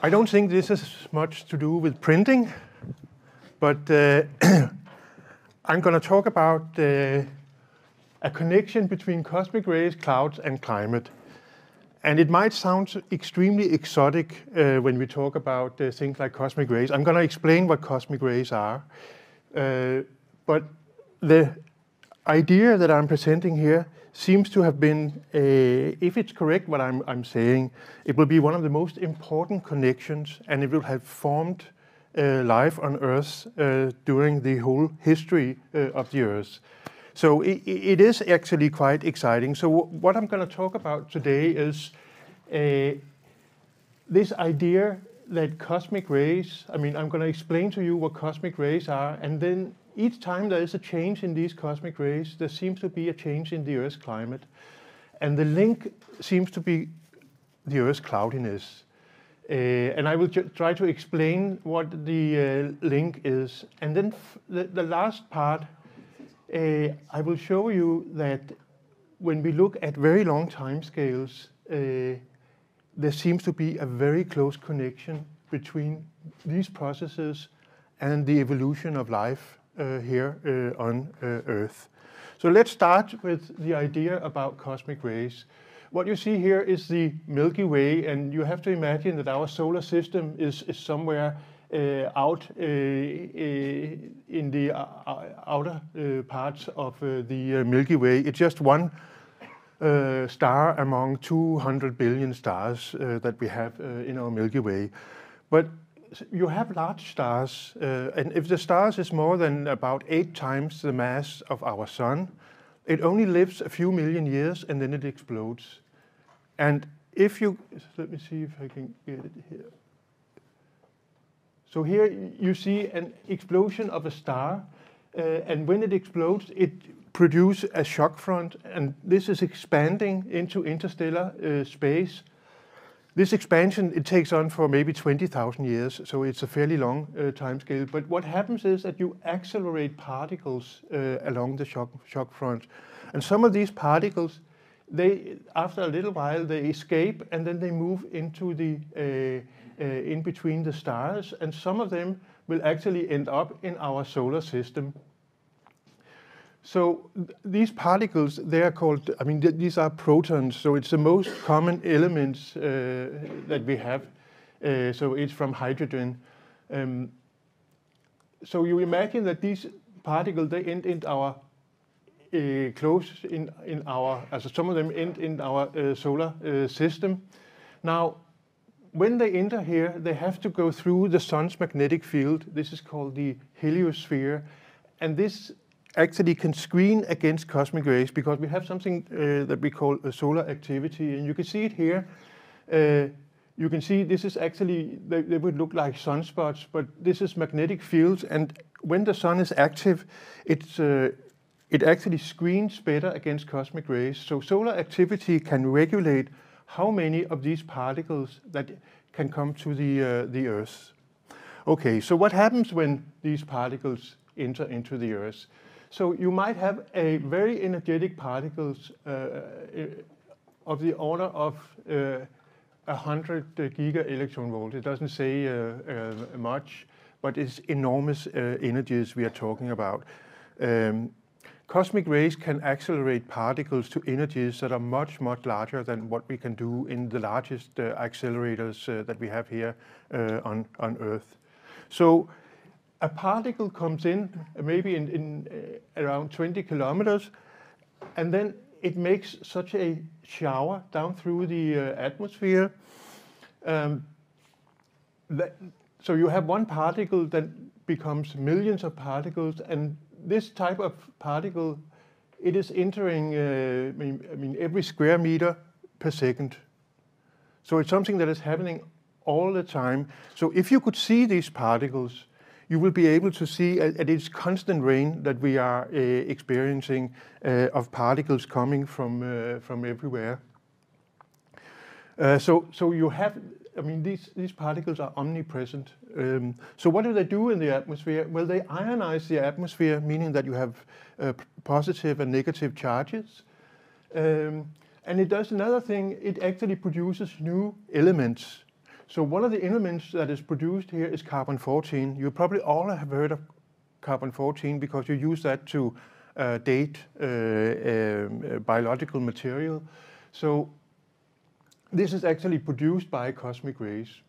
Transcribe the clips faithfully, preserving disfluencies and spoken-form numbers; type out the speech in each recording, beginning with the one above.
I don't think this has much to do with printing, but uh, I'm going to talk about uh, a connection between cosmic rays, clouds, and climate. And it might sound extremely exotic uh, when we talk about uh, things like cosmic rays. I'm going to explain what cosmic rays are. Uh, but the idea that I'm presenting here seems to have been, uh, if it's correct what I'm, I'm saying, it will be one of the most important connections, and it will have formed uh, life on Earth uh, during the whole history uh, of the Earth. So it, it is actually quite exciting. So what I'm going to talk about today is uh, this idea that cosmic rays, I mean, I'm going to explain to you what cosmic rays are, and then each time there is a change in these cosmic rays, there seems to be a change in the Earth's climate. And the link seems to be the Earth's cloudiness. Uh, and I will try to explain what the uh, link is. And then f the, the last part, uh, I will show you that when we look at very long time scales, uh, there seems to be a very close connection between these processes and the evolution of life Uh, here uh, on uh, Earth. So let's start with the idea about cosmic rays. What you see here is the Milky Way, and you have to imagine that our solar system is, is somewhere uh, out uh, in the uh, outer uh, parts of uh, the uh, Milky Way. It's just one uh, star among two hundred billion stars uh, that we have uh, in our Milky Way. But you have large stars, uh, and if the stars is more than about eight times the mass of our sun, it only lives a few million years and then it explodes. And if you, let me see if I can get it here. So here you see an explosion of a star, uh, and when it explodes, it produces a shock front, and this is expanding into interstellar uh, space. This expansion, it takes on for maybe twenty thousand years, so it's a fairly long uh, time scale. But what happens is that you accelerate particles uh, along the shock, shock front. And some of these particles, they, after a little while, they escape, and then they move into the, uh, uh, in between the stars. And some of them will actually end up in our solar system. So th these particles, they are called, I mean, th these are protons, so it's the most common elements uh, that we have. Uh, so it's from hydrogen. Um, so you imagine that these particles, they end in our, uh, close in, in our, also some of them end in our uh, solar uh, system. Now, when they enter here, they have to go through the sun's magnetic field. This is called the heliosphere. And this actually can screen against cosmic rays because we have something uh, that we call a solar activity, and you can see it here. Uh, you can see this is actually, they, they would look like sunspots, but this is magnetic fields, and when the sun is active, it's, uh, it actually screens better against cosmic rays. So solar activity can regulate how many of these particles that can come to the, uh, the Earth. Okay, so what happens when these particles enter into the Earth? So you might have a very energetic particles uh, of the order of uh, one hundred giga electron volts. It doesn't say uh, uh, much, but it's enormous uh, energies we are talking about. Um, cosmic rays can accelerate particles to energies that are much, much larger than what we can do in the largest uh, accelerators uh, that we have here uh, on, on Earth. So a particle comes in maybe in, in uh, around twenty kilometers, and then it makes such a shower down through the uh, atmosphere. Um, that, so you have one particle that becomes millions of particles, and this type of particle, it is entering uh, I mean, I mean, every square meter per second. So it's something that is happening all the time. So if you could see these particles, you will be able to see at, at its constant rain that we are uh, experiencing uh, of particles coming from, uh, from everywhere. Uh, so, so you have, I mean, these, these particles are omnipresent. Um, so what do they do in the atmosphere? Well, they ionize the atmosphere, meaning that you have uh, positive and negative charges. Um, and it does another thing, it actually produces new elements. So one of the elements that is produced here is carbon fourteen. You probably all have heard of carbon fourteen because you use that to uh, date uh, uh, biological material. So this is actually produced by cosmic rays.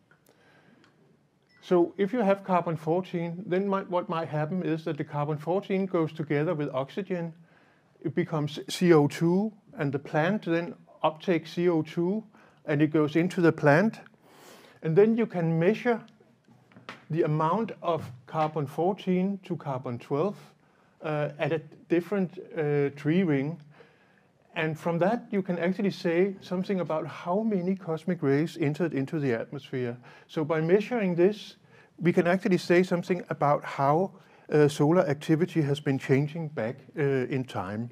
So if you have carbon fourteen, then might, what might happen is that the carbon fourteen goes together with oxygen. It becomes C O two, and the plant then uptakes C O two, and it goes into the plant. And then you can measure the amount of carbon fourteen to carbon twelve uh, at a different uh, tree ring. And from that, you can actually say something about how many cosmic rays entered into the atmosphere. So by measuring this, we can actually say something about how uh, solar activity has been changing back uh, in time.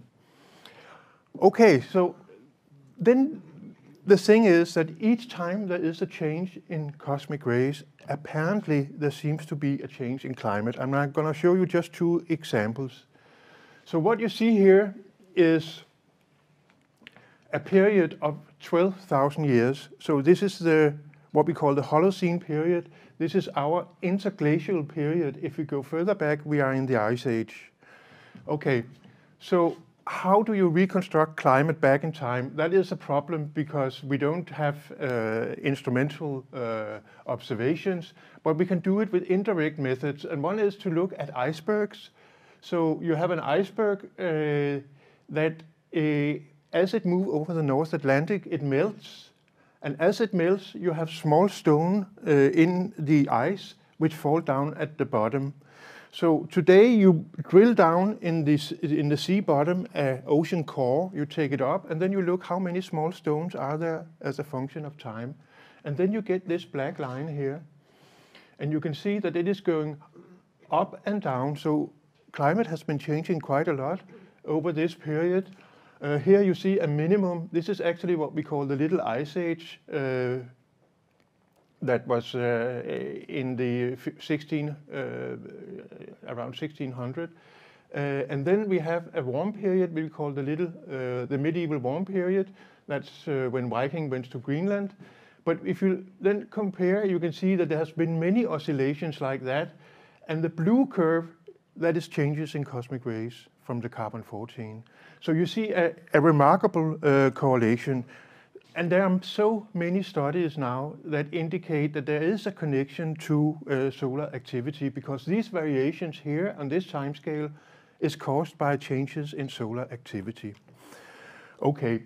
Okay, so then the thing is that each time there is a change in cosmic rays, apparently there seems to be a change in climate. I'm not going to show you just two examples. So what you see here is a period of twelve thousand years. So this is the what we call the Holocene period. This is our interglacial period. If we go further back, we are in the Ice Age. Okay, so how do you reconstruct climate back in time? That is a problem because we don't have uh, instrumental uh, observations, but we can do it with indirect methods. And one is to look at icebergs. So you have an iceberg uh, that uh, as it moves over the North Atlantic, it melts. And as it melts, you have small stone uh, in the ice, which fall down at the bottom. So today you drill down in, this, in the sea bottom, uh, ocean core, you take it up, and then you look how many small stones are there as a function of time. And then you get this black line here. And you can see that it is going up and down. So climate has been changing quite a lot over this period. Uh, here you see a minimum. This is actually what we call the Little Ice Age uh, that was uh, in the sixteen, uh, around sixteen hundred. Uh, and then we have a warm period we call the little, uh, the medieval warm period. That's uh, when Viking went to Greenland. But if you then compare, you can see that there has been many oscillations like that. And the blue curve, that is changes in cosmic rays from the carbon fourteen. So you see a, a remarkable uh, correlation. And there are so many studies now that indicate that there is a connection to uh, solar activity because these variations here on this time scale is caused by changes in solar activity. Okay,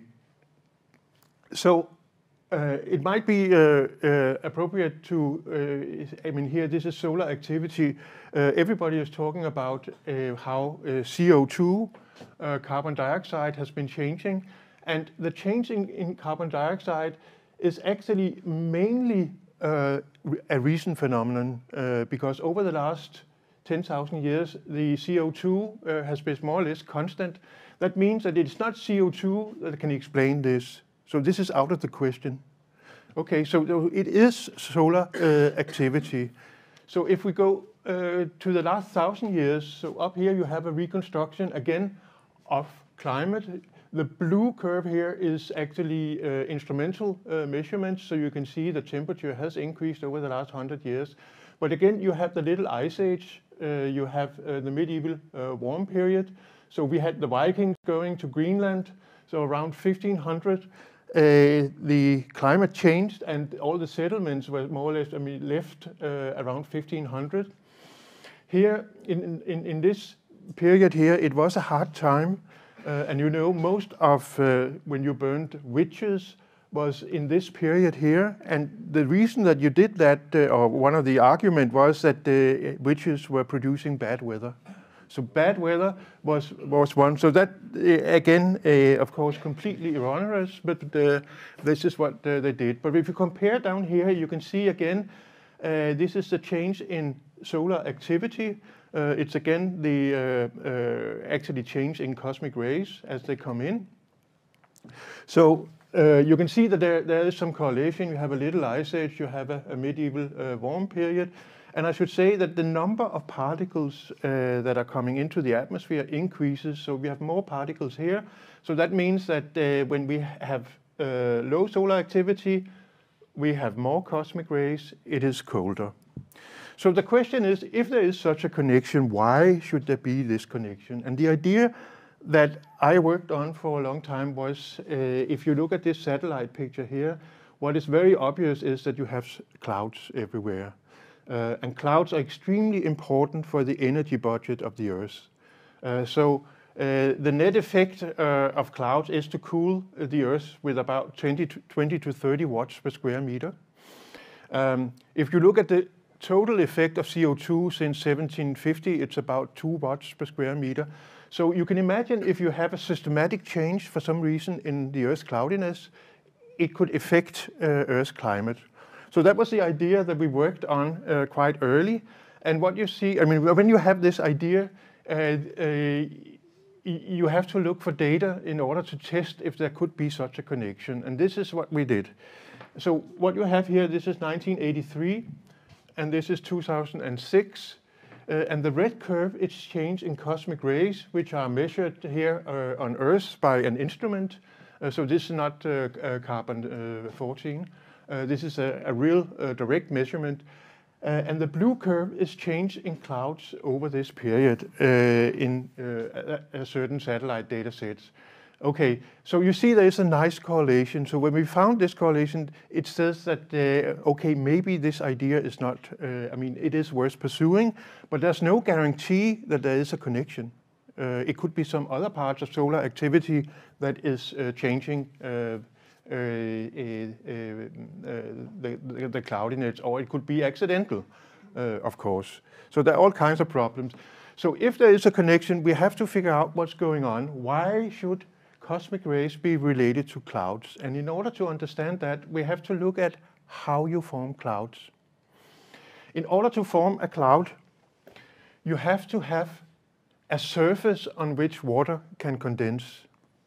so uh, it might be uh, uh, appropriate to, uh, I mean here this is solar activity. Uh, everybody is talking about uh, how uh, C O two, uh, carbon dioxide has been changing. And the changing in carbon dioxide is actually mainly uh, a recent phenomenon uh, because over the last ten thousand years, the C O two uh, has been more or less constant. That means that it's not C O two that can explain this. So this is out of the question. Okay, so it is solar uh, activity. So if we go uh, to the last thousand years, so up here you have a reconstruction again of climate. The blue curve here is actually uh, instrumental uh, measurements, so you can see the temperature has increased over the last hundred years. But again, you have the Little Ice Age, uh, you have uh, the medieval uh, warm period. So we had the Vikings going to Greenland, so around fifteen hundred. Uh, the climate changed and all the settlements were more or less I mean, left uh, around fifteen hundred. Here, in, in, in this period here, it was a hard time. Uh, and you know, most of uh, when you burned witches was in this period here. And the reason that you did that, uh, or one of the argument was that the witches were producing bad weather. So bad weather was, was one. So that, uh, again, uh, of course, completely erroneous, but uh, this is what uh, they did. But if you compare down here, you can see again, uh, this is the change in solar activity. Uh, it's again the uh, uh, actually change in cosmic rays as they come in. So uh, you can see that there, there is some correlation. You have a Little Ice Age, you have a, a medieval uh, warm period. And I should say that the number of particles uh, that are coming into the atmosphere increases. So we have more particles here. So that means that uh, when we have uh, low solar activity, we have more cosmic rays, it is colder. So the question is, if there is such a connection, why should there be this connection? And the idea that I worked on for a long time was, uh, if you look at this satellite picture here, what is very obvious is that you have clouds everywhere. Uh, and clouds are extremely important for the energy budget of the Earth. Uh, so uh, the net effect uh, of clouds is to cool the Earth with about twenty to thirty watts per square meter. Um, if you look at the total effect of C O two since seventeen fifty, it's about two watts per square meter. So you can imagine if you have a systematic change for some reason in the Earth's cloudiness, it could affect uh, Earth's climate. So that was the idea that we worked on uh, quite early. And what you see, I mean, when you have this idea, uh, uh, you have to look for data in order to test if there could be such a connection. And this is what we did. So what you have here, this is nineteen eighty-three, and this is two thousand six. Uh, and the red curve is change in cosmic rays, which are measured here uh, on Earth by an instrument. Uh, so this is not uh, uh, carbon fourteen. Uh, this is a, a real uh, direct measurement. Uh, and the blue curve is change in clouds over this period uh, in uh, a, a certain satellite data sets. Okay, so you see there is a nice correlation. So when we found this correlation, it says that, uh, okay, maybe this idea is not, uh, I mean, it is worth pursuing, but there's no guarantee that there is a connection. Uh, it could be some other parts of solar activity that is uh, changing uh, Uh, uh, uh, the, the, the cloudiness, or it could be accidental, uh, of course. So there are all kinds of problems. So if there is a connection, we have to figure out what's going on. Why should cosmic rays be related to clouds? And in order to understand that, we have to look at how you form clouds. In order to form a cloud, you have to have a surface on which water can condense.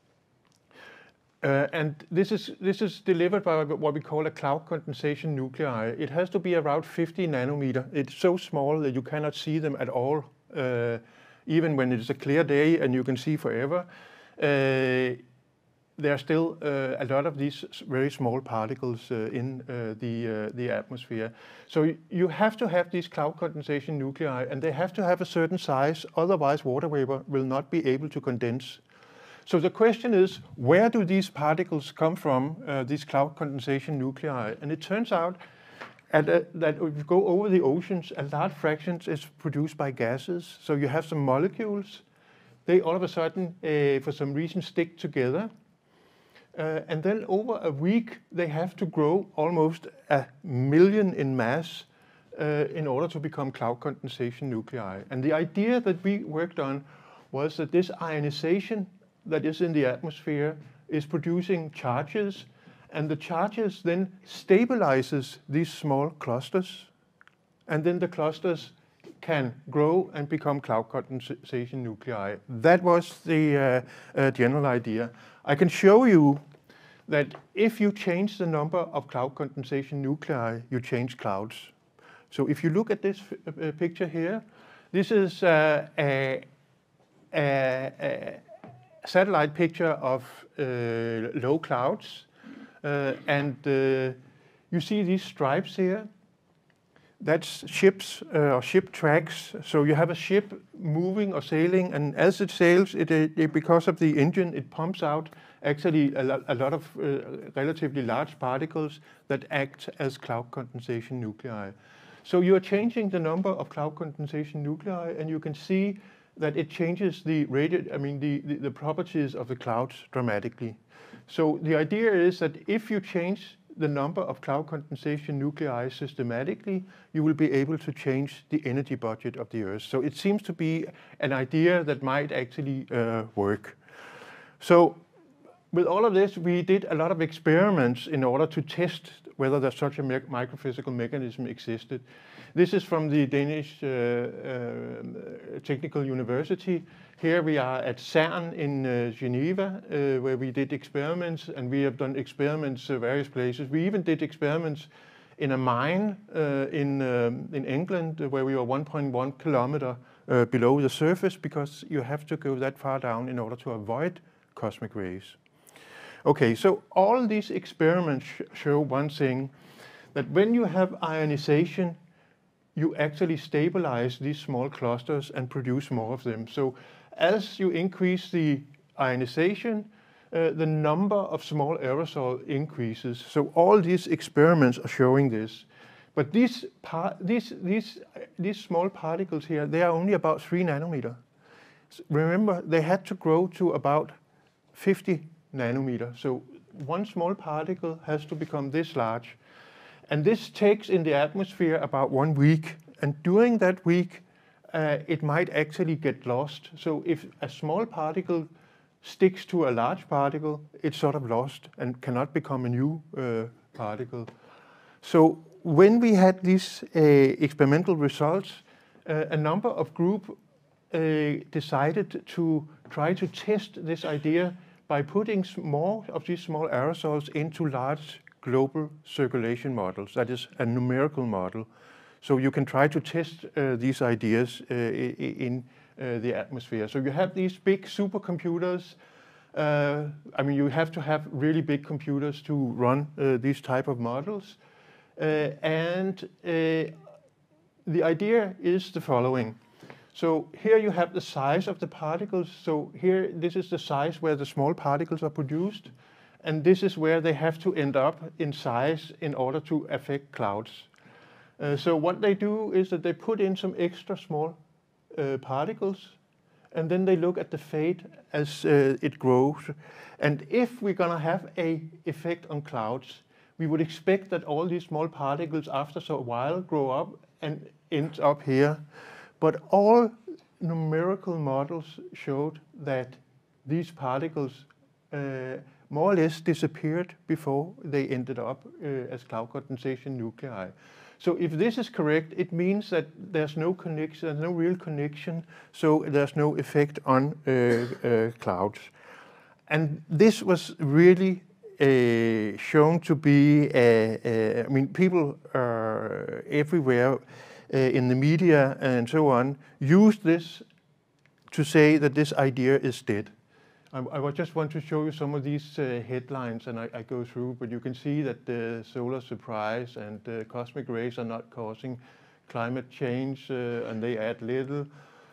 Uh, and this is, this is delivered by what we call a cloud condensation nuclei. It has to be around fifty nanometer. It's so small that you cannot see them at all, uh, even when it's a clear day and you can see forever. Uh, there are still uh, a lot of these very small particles uh, in uh, the, uh, the atmosphere. So you have to have these cloud condensation nuclei, and they have to have a certain size, otherwise water vapor will not be able to condense. So the question is, where do these particles come from, uh, these cloud condensation nuclei? And it turns out at a, that if you go over the oceans, a large fraction is produced by gases. So you have some molecules. They all of a sudden, uh, for some reason, stick together. Uh, and then over a week, they have to grow almost a million in mass uh, in order to become cloud condensation nuclei. And the idea that we worked on was that this ionization that is in the atmosphere is producing charges, and the charges then stabilizes these small clusters, and then the clusters can grow and become cloud condensation nuclei. That was the uh, uh, general idea. I can show you that if you change the number of cloud condensation nuclei, you change clouds. So if you look at this uh, picture here, this is uh, a, a, a satellite picture of uh, low clouds, uh, and uh, you see these stripes here. That's ships uh, or ship tracks. So you have a ship moving or sailing, and as it sails, it, it because of the engine, it pumps out actually a, lo a lot of uh, relatively large particles that act as cloud condensation nuclei. So you are changing the number of cloud condensation nuclei, and you can see that it changes the radi- I mean the, the, the properties of the clouds dramatically. So the idea is that if you change the number of cloud condensation nuclei systematically, you will be able to change the energy budget of the Earth. So it seems to be an idea that might actually uh, work. So with all of this, we did a lot of experiments in order to test whether there's such a me microphysical mechanism existed. This is from the Danish uh, uh, Technical University. Here we are at CERN in uh, Geneva, uh, where we did experiments, and we have done experiments at various places. We even did experiments in a mine uh, in, um, in England, uh, where we were one point one kilometer uh, below the surface, because you have to go that far down in order to avoid cosmic rays. Okay, so all these experiments sh show one thing, that when you have ionization, you actually stabilize these small clusters and produce more of them. So as you increase the ionization, uh, the number of small aerosol increases. So all these experiments are showing this. But these, these, these, these small particles here, they are only about three nanometer. Remember, they had to grow to about fifty nanometer. So one small particle has to become this large. And this takes in the atmosphere about one week. And during that week, uh, it might actually get lost. So if a small particle sticks to a large particle, it's sort of lost and cannot become a new uh, particle. So when we had these uh, experimental results, uh, a number of groups uh, decided to try to test this idea by putting more of these small aerosols into large global circulation models. That is a numerical model. So you can try to test uh, these ideas uh, in uh, the atmosphere. So you have these big supercomputers. Uh, I mean, you have to have really big computers to run uh, these type of models. Uh, and uh, the idea is the following. So here you have the size of the particles. So here, this is the size where the small particles are produced. And this is where they have to end up in size in order to affect clouds. Uh, so what they do is that they put in some extra small uh, particles, and then they look at the fate as uh, it grows. And if we're going to have an effect on clouds, we would expect that all these small particles after a while grow up and end up here. But all numerical models showed that these particles uh, more or less disappeared before they ended up uh, as cloud condensation nuclei. So if this is correct, it means that there's no connection, there's no real connection, so there's no effect on uh, uh, clouds. And this was really uh, shown to be, uh, uh, I mean, people uh, everywhere uh, in the media and so on use this to say that this idea is dead. I, I just want to show you some of these uh, headlines, and I, I go through, but you can see that the solar surprise and uh, cosmic rays are not causing climate change, uh, and they add little.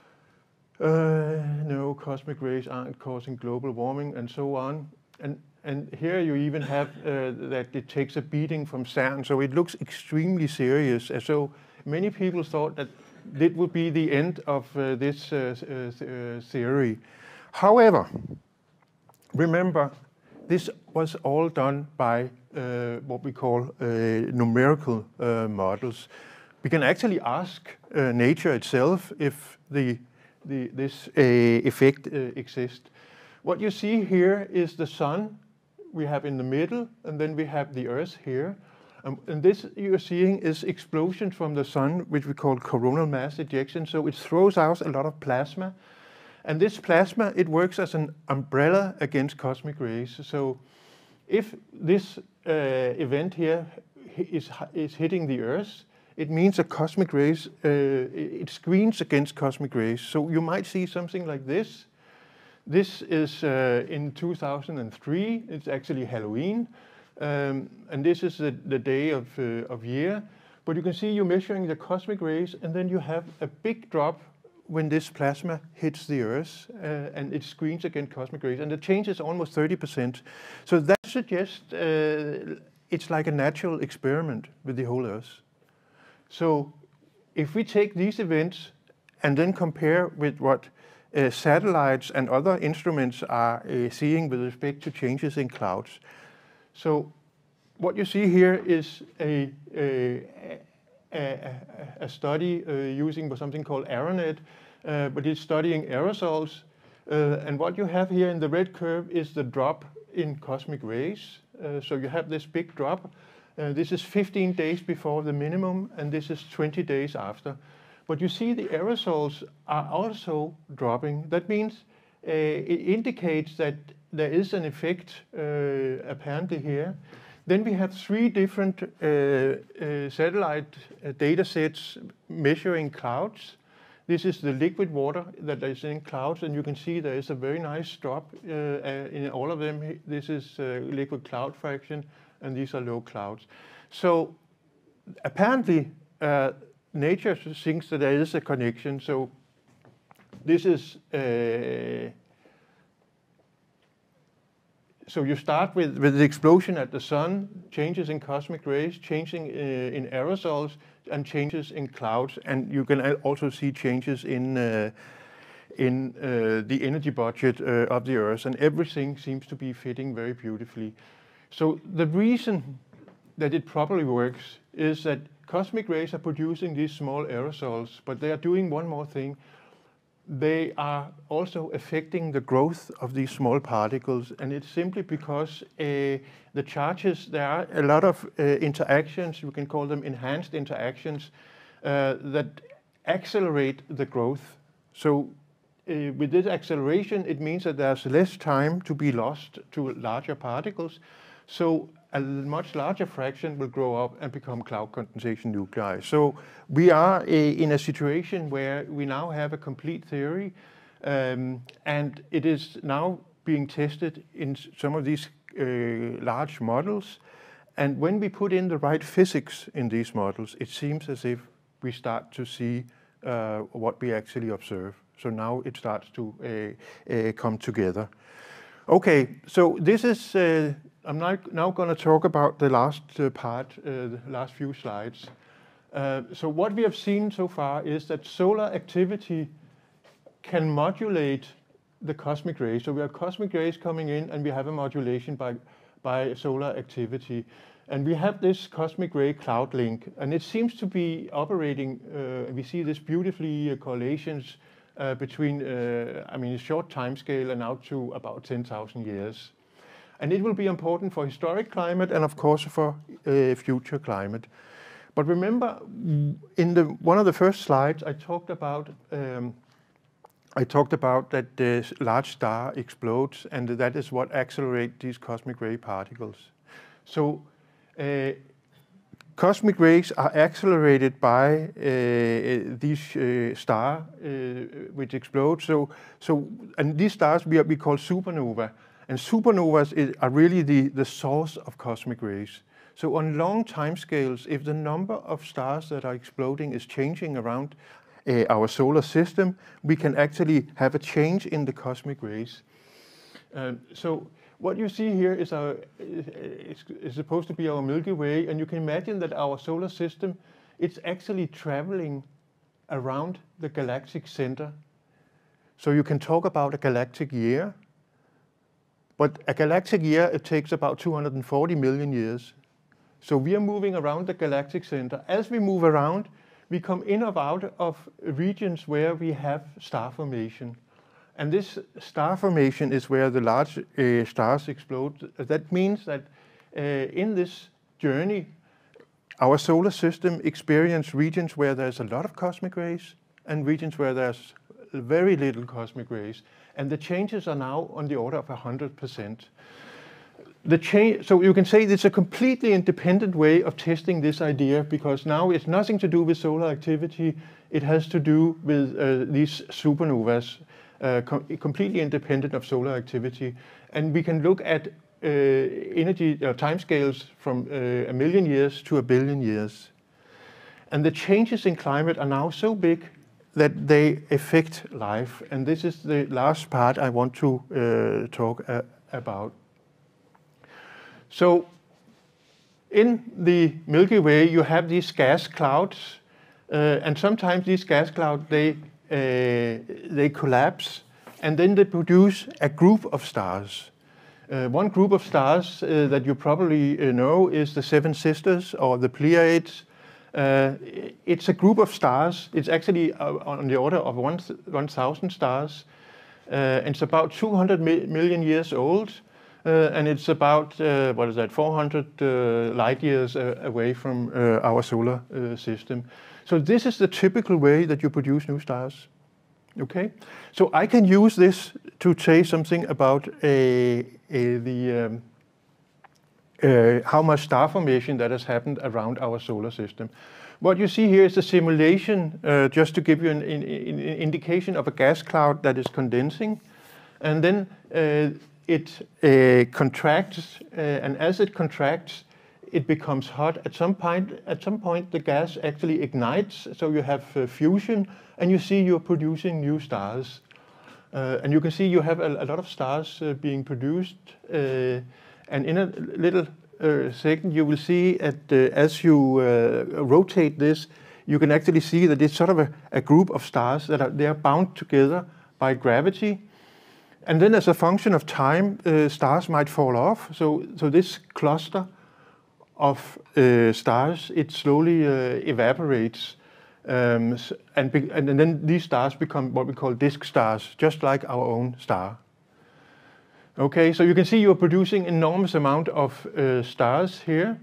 Uh, no, cosmic rays aren't causing global warming, and so on. And, and here you even have uh, that it takes a beating from CERN, so it looks extremely serious. And so many people thought that it would be the end of uh, this uh, uh, theory. However, remember, this was all done by uh, what we call uh, numerical uh, models. We can actually ask uh, nature itself if the, the, this uh, effect uh, exists. What you see here is the sun we have in the middle, and then we have the Earth here. Um, and this you're seeing is explosion from the sun, which we call coronal mass ejection. So it throws out a lot of plasma. And this plasma, it works as an umbrella against cosmic rays. So if this uh, event here is, is hitting the Earth, it means that cosmic rays, uh, it screens against cosmic rays. So you might see something like this. This is uh, in two thousand three. It's actually Halloween. Um, and this is the, the day of, uh, of year. But you can see you're measuring the cosmic rays, and then you have a big drop when this plasma hits the Earth, uh, and it screens against cosmic rays, and the change is almost thirty percent. So that suggests uh, it's like a natural experiment with the whole Earth. So if we take these events and then compare with what uh, satellites and other instruments are uh, seeing with respect to changes in clouds. So what you see here is a, a, a, a study uh, using something called AeroNet, uh, but it's studying aerosols. Uh, and what you have here in the red curve is the drop in cosmic rays. Uh, so you have this big drop. Uh, this is fifteen days before the minimum, and this is twenty days after. But you see the aerosols are also dropping. That means uh, it indicates that there is an effect uh, apparently here. Then we have three different uh, uh, satellite uh, data sets measuring clouds. This is the liquid water that is in clouds, and you can see there is a very nice drop uh, uh, in all of them. This is uh, liquid cloud fraction, and these are low clouds. So apparently, uh, nature thinks that there is a connection. So this is, uh, so you start with, with the explosion at the sun, changes in cosmic rays, changing uh, in aerosols, and changes in clouds. And you can also see changes in, uh, in uh, the energy budget uh, of the Earth. And everything seems to be fitting very beautifully. So the reason that it probably works is that cosmic rays are producing these small aerosols, but they are doing one more thing. They are also affecting the growth of these small particles, and it's simply because uh, the charges, there are a lot of uh, interactions, you can call them enhanced interactions, uh, that accelerate the growth. So uh, with this acceleration, it means that there's less time to be lost to larger particles. So a much larger fraction will grow up and become cloud condensation nuclei. So we are a, in a situation where we now have a complete theory, um, and it is now being tested in some of these uh, large models. And when we put in the right physics in these models, it seems as if we start to see uh, what we actually observe. So now it starts to uh, uh, come together. Okay, so this is uh, I'm now going to talk about the last uh, part, uh, the last few slides. Uh, so what we have seen so far is that solar activity can modulate the cosmic rays. So we have cosmic rays coming in, and we have a modulation by, by solar activity. And we have this cosmic ray cloud link, and it seems to be operating, uh, we see this beautifully uh, correlations uh, between, uh, I mean, a short time scale and out to about ten thousand years. And it will be important for historic climate and, of course, for uh, future climate. But remember, in the, one of the first slides, I talked about um, I talked about that the large star explodes, and that is what accelerates these cosmic ray particles. So uh, cosmic rays are accelerated by uh, these uh, stars uh, which explode. So, so, and these stars we, are, we call supernova. And supernovas is, are really the, the source of cosmic rays. So on long time scales, if the number of stars that are exploding is changing around uh, our solar system, we can actually have a change in the cosmic rays. Um, so what you see here is, our, is, is supposed to be our Milky Way, and you can imagine that our solar system, it's actually traveling around the galactic center. So you can talk about a galactic year. But a galactic year, it takes about two hundred forty million years. So we are moving around the galactic center. As we move around, we come in or out of regions where we have star formation. And this star formation is where the large uh, stars explode. That means that uh, in this journey, our solar system experiences regions where there's a lot of cosmic rays and regions where there's very little cosmic rays. And the changes are now on the order of one hundred percent. The change, so you can say it's a completely independent way of testing this idea, because now it's nothing to do with solar activity. It has to do with uh, these supernovas, uh, com completely independent of solar activity. And we can look at uh, energy uh, timescales from uh, a million years to a billion years. And the changes in climate are now so big that they affect life. And this is the last part I want to uh, talk uh, about. So in the Milky Way, you have these gas clouds, uh, and sometimes these gas clouds, they, uh, they collapse, and then they produce a group of stars. Uh, one group of stars uh, that you probably uh, know is the Seven Sisters, or the Pleiades. Uh, it's a group of stars. It's actually uh, on the order of one, one thousand stars. Uh, and it's about two hundred mi million years old. Uh, and it's about, uh, what is that, four hundred uh, light years uh, away from uh, our solar uh, system. So this is the typical way that you produce new stars. Okay? So I can use this to say something about a, a, the um, Uh, how much star formation that has happened around our solar system. what you see here is a simulation, uh, just to give you an, an, an indication of a gas cloud that is condensing. And then uh, it uh, contracts, uh, and as it contracts, it becomes hot. At some point, at some point, the gas actually ignites, so you have uh, fusion, and you see you're producing new stars. Uh, and you can see you have a, a lot of stars uh, being produced, uh, and in a little uh, second you will see that uh, as you uh, rotate this, you can actually see that it's sort of a, a group of stars that are they are bound together by gravity. And then as a function of time, uh, stars might fall off. So, so this cluster of uh, stars, it slowly uh, evaporates. Um, and, be, and then these stars become what we call disk stars, just like our own star. Okay, so you can see you're producing enormous amount of uh, stars here.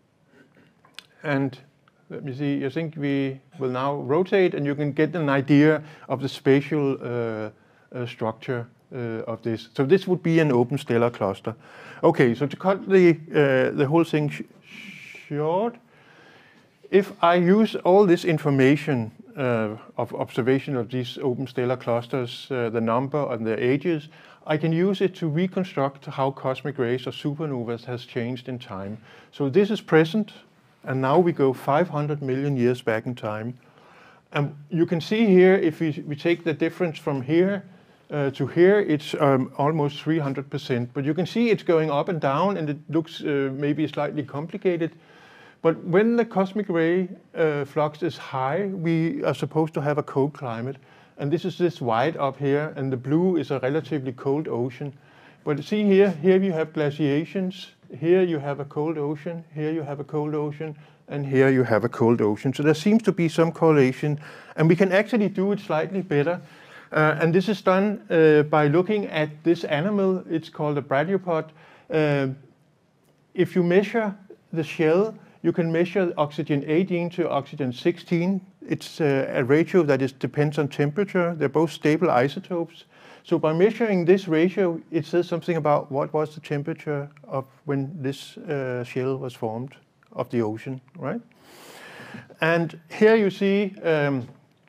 And let me see, I think we will now rotate and you can get an idea of the spatial uh, uh, structure uh, of this. So this would be an open stellar cluster. Okay, so to cut the, uh, the whole thing sh short, if I use all this information uh, of observation of these open stellar clusters, uh, the number and the ages, I can use it to reconstruct how cosmic rays or supernovas has changed in time. So this is present, and now we go five hundred million years back in time. And you can see here, if we, we take the difference from here uh, to here, it's um, almost three hundred percent. But you can see it's going up and down, and it looks uh, maybe slightly complicated. But when the cosmic ray uh, flux is high, we are supposed to have a cold climate. And this is this white up here, and the blue is a relatively cold ocean. But see here, here you have glaciations, here you have a cold ocean, here you have a cold ocean, and here you have a cold ocean. So there seems to be some correlation, and we can actually do it slightly better. Uh, and this is done uh, by looking at this animal. It's called a bradyopod. Uh, if you measure the shell, you can measure oxygen eighteen to oxygen sixteen. It's uh, a ratio that is, depends on temperature. They're both stable isotopes. So by measuring this ratio, it says something about what was the temperature of when this uh, shell was formed of the ocean, right? And here you see um,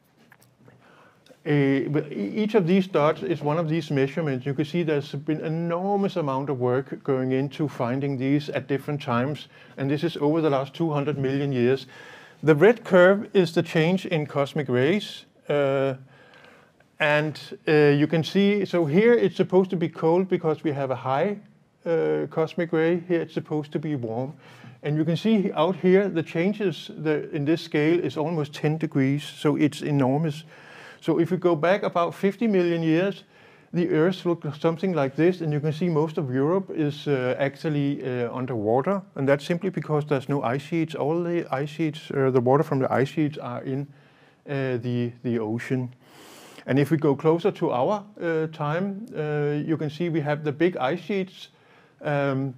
a, each of these dots is one of these measurements. You can see there's been an enormous amount of work going into finding these at different times, and this is over the last two hundred million years. The red curve is the change in cosmic rays, uh, and uh, you can see, so here it's supposed to be cold because we have a high uh, cosmic ray. Here it's supposed to be warm. And you can see out here the changes the, in this scale is almost ten degrees, so it's enormous. So if we go back about fifty million years, the Earth looks something like this, and you can see most of Europe is uh, actually uh, underwater, and that's simply because there's no ice sheets. All the ice sheets, uh, the water from the ice sheets are in uh, the, the ocean. And if we go closer to our uh, time, uh, you can see we have the big ice sheets. Um,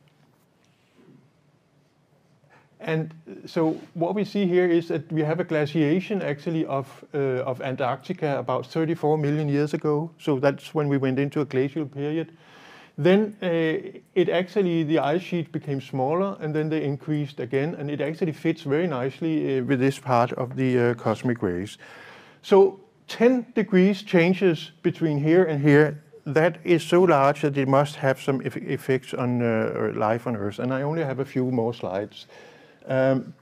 And so what we see here is that we have a glaciation actually of, uh, of Antarctica about thirty-four million years ago. So that's when we went into a glacial period. Then uh, it actually, the ice sheet became smaller, and then they increased again. And it actually fits very nicely uh, with this part of the uh, cosmic rays. So ten degrees changes between here and here. That is so large that it must have some eff effects on uh, life on Earth. And I only have a few more slides. Um,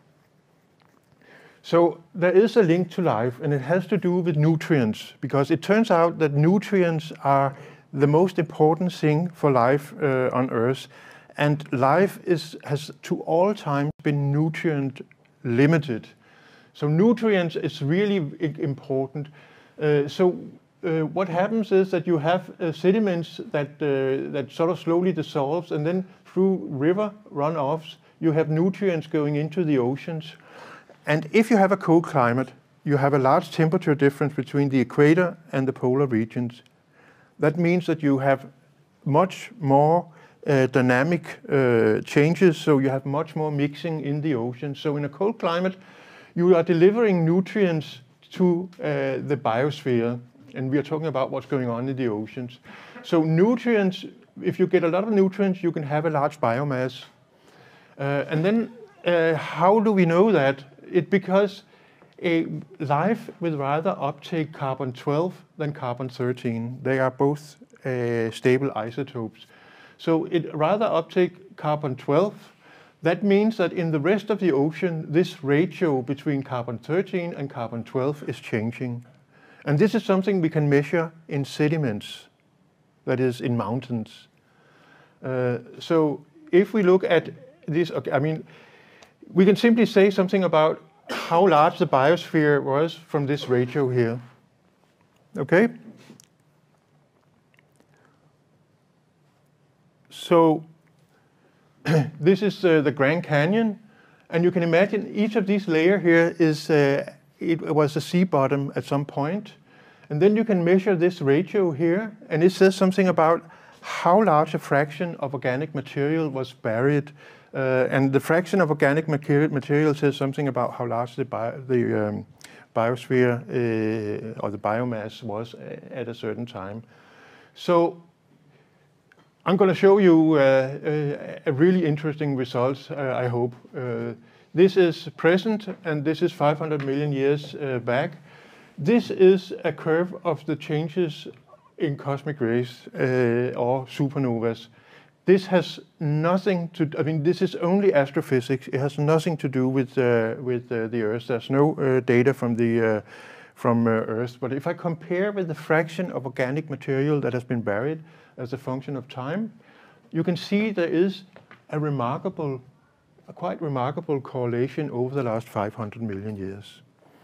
so there is a link to life, and it has to do with nutrients, because it turns out that nutrients are the most important thing for life uh, on Earth, and life is, has to all times been nutrient limited. So nutrients is really important. Uh, so uh, what happens is that you have uh, sediments that, uh, that sort of slowly dissolves, and then through river runoffs, you have nutrients going into the oceans. And if you have a cold climate, you have a large temperature difference between the equator and the polar regions. That means that you have much more uh, dynamic uh, changes, so you have much more mixing in the ocean. So in a cold climate, you are delivering nutrients to uh, the biosphere, and we are talking about what's going on in the oceans. So nutrients, if you get a lot of nutrients, you can have a large biomass. Uh, and then uh, how do we know that? it because a life will rather uptake carbon twelve than carbon thirteen. They are both uh, stable isotopes. So it rather uptake carbon twelve. That means that in the rest of the ocean, this ratio between carbon thirteen and carbon twelve is changing. And this is something we can measure in sediments, that is in mountains. Uh, so if we look at this, okay, I mean, we can simply say something about how large the biosphere was from this ratio here. Okay? So this is uh, the Grand Canyon, and you can imagine each of these layers here is, uh, it was a sea bottom at some point. And then you can measure this ratio here, and it says something about how large a fraction of organic material was buried. Uh, and the fraction of organic material, material says something about how large the, bio, the um, biosphere uh, or the biomass was at a certain time. So I'm going to show you uh, a, a really interesting result, uh, I hope. Uh, this is present, and this is five hundred million years uh, back. This is a curve of the changes in cosmic rays uh, or supernovas. This has nothing to, I mean, this is only astrophysics. It has nothing to do with, uh, with uh, the Earth. There's no uh, data from, the, uh, from uh, Earth. But if I compare with the fraction of organic material that has been buried as a function of time, you can see there is a remarkable, a quite remarkable correlation over the last five hundred million years.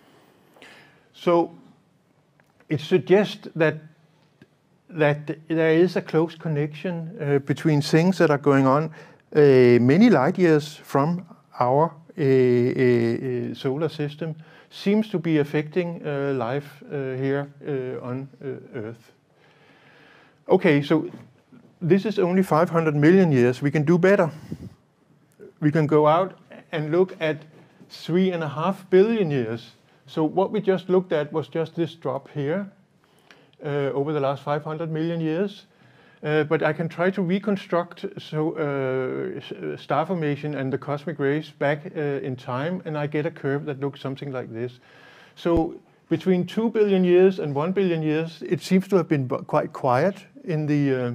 So it suggests that that there is a close connection uh, between things that are going on uh, many light years from our uh, uh, solar system seems to be affecting uh, life uh, here uh, on uh, Earth. Okay, so this is only five hundred million years. We can do better. We can go out and look at three and a half billion years. So what we just looked at was just this drop here. Uh, over the last five hundred million years. Uh, but I can try to reconstruct so uh, star formation and the cosmic rays back uh, in time, and I get a curve that looks something like this. So between two billion years and one billion years, it seems to have been quite quiet in the, uh,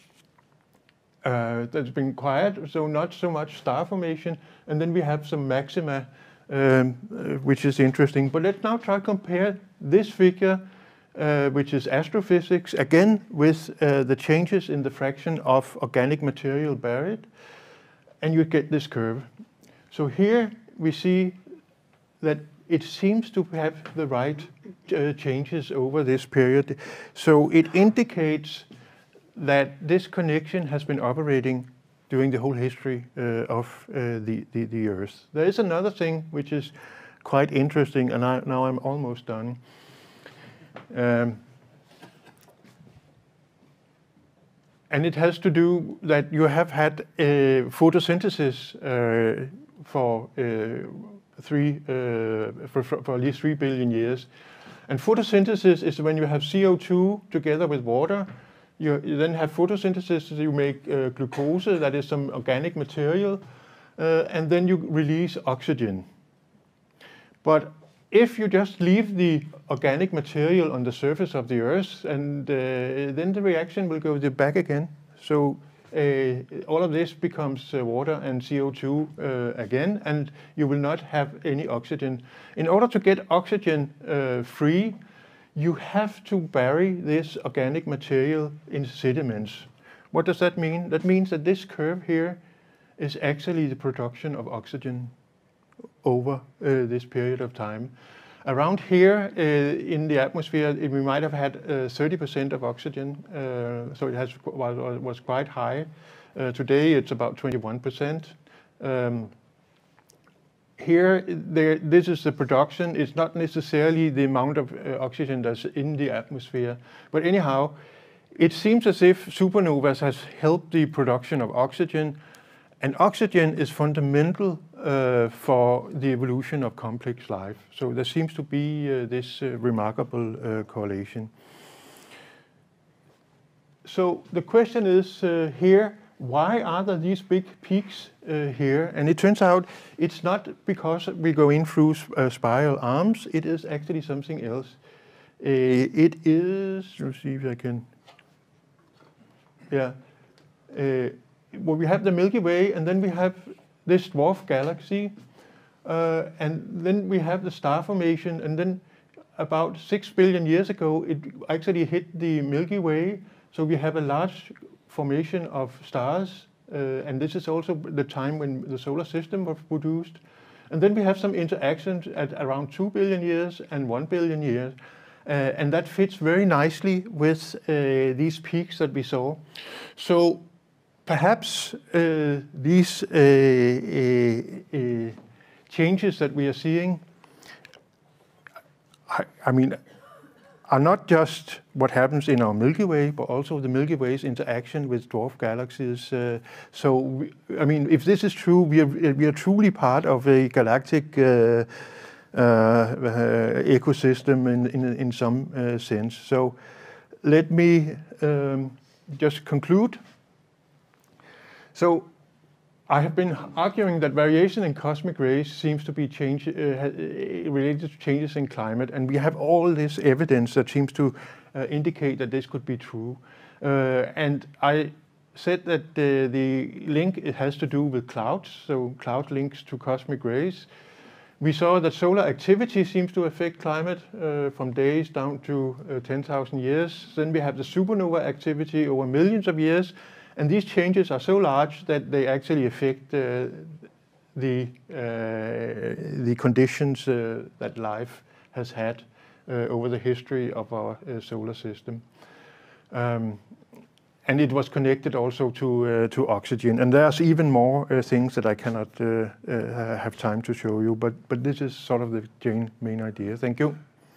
uh, that's been quiet, so not so much star formation, and then we have some maxima, um, uh, which is interesting. But let's now try to compare this figure Uh, which is astrophysics, again with uh, the changes in the fraction of organic material buried, and you get this curve. So here we see that it seems to have the right uh, changes over this period. So it indicates that this connection has been operating during the whole history uh, of uh, the, the, the Earth. There is another thing which is quite interesting, and I, now I'm almost done. Um, and it has to do that you have had uh, photosynthesis uh, for uh, three uh, for, for at least three billion years, and photosynthesis is when you have C O two together with water. You, you then have photosynthesis. So you make uh, glucose, that is some organic material, uh, and then you release oxygen. But if you just leave the organic material on the surface of the Earth, and uh, then the reaction will go back again. So uh, all of this becomes uh, water and C O two uh, again, and you will not have any oxygen. In order to get oxygen uh, free, you have to bury this organic material in sediments. What does that mean? That means that this curve here is actually the production of oxygen over uh, this period of time. Around here uh, in the atmosphere, we might have had uh, thirty percent of oxygen, uh, so it has was, was quite high. Uh, today it's about twenty-one percent. Um, here, there, this is the production. It's not necessarily the amount of uh, oxygen that's in the atmosphere, but anyhow, it seems as if supernovas has helped the production of oxygen. And oxygen is fundamental uh, for the evolution of complex life. So there seems to be uh, this uh, remarkable uh, correlation. So the question is uh, here, why are there these big peaks uh, here? And it turns out it's not because we go in through uh, spiral arms. It is actually something else. Uh, it is, let's see if I can, yeah. Uh, well, we have the Milky Way, and then we have this dwarf galaxy, uh, and then we have the star formation, and then about six billion years ago, it actually hit the Milky Way. So we have a large formation of stars, uh, and this is also the time when the solar system was produced. And then we have some interactions at around two billion years and one billion years. Uh, and that fits very nicely with uh, these peaks that we saw. So perhaps uh, these uh, uh, uh, changes that we are seeing, I, I mean, are not just what happens in our Milky Way, but also the Milky Way's interaction with dwarf galaxies. Uh, so, we, I mean, if this is true, we are, we are truly part of a galactic uh, uh, uh, ecosystem in, in, in some uh, sense. So let me um, just conclude. So I have been arguing that variation in cosmic rays seems to be change, uh, related to changes in climate, and we have all this evidence that seems to uh, indicate that this could be true. Uh, and I said that uh, the link it has to do with clouds, so cloud links to cosmic rays. We saw that solar activity seems to affect climate uh, from days down to uh, ten thousand years. Then we have the supernova activity over millions of years. And these changes are so large that they actually affect uh, the, uh, the conditions uh, that life has had uh, over the history of our uh, solar system. Um, and it was connected also to, uh, to oxygen. And there's even more uh, things that I cannot uh, uh, have time to show you, but, but this is sort of the main idea. Thank you.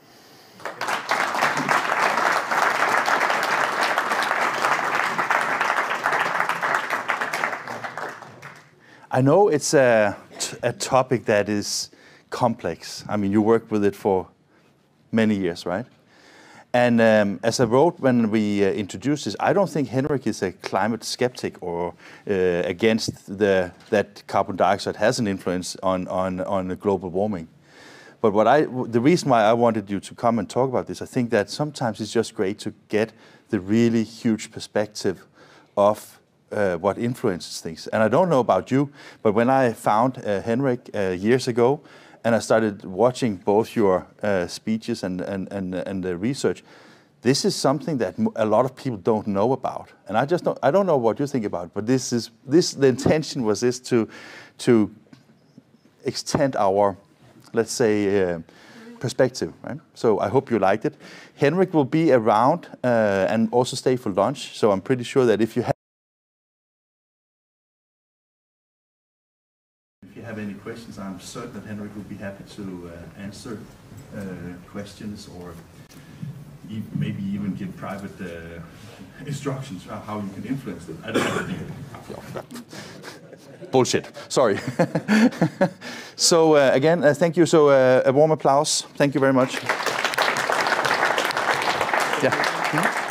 I know it's a, a topic that is complex. I mean, you worked with it for many years, right? And um, as I wrote when we uh, introduced this, I don't think Henrik is a climate skeptic or uh, against the, that carbon dioxide has an influence on, on, on global warming. But what I, the reason why I wanted you to come and talk about this, I think that sometimes it's just great to get the really huge perspective of Uh, what influences things. And I don't know about you, but when I found uh, Henrik uh, years ago, and I started watching both your uh, speeches and, and, and, and the research, this is something that a lot of people don't know about. And I just don't, I don't know what you think about, but this is, this, the intention was this to, to extend our, let's say, uh, perspective, right? So I hope you liked it. Henrik will be around uh, and also stay for lunch, so I'm pretty sure that if you have have any questions, I'm certain that Henrik will be happy to uh, answer uh, questions or e maybe even give private uh, instructions on how you can influence them. I don't know. Bullshit. Sorry. So uh, again, uh, thank you. So uh, a warm applause. Thank you very much. Yeah. Mm-hmm.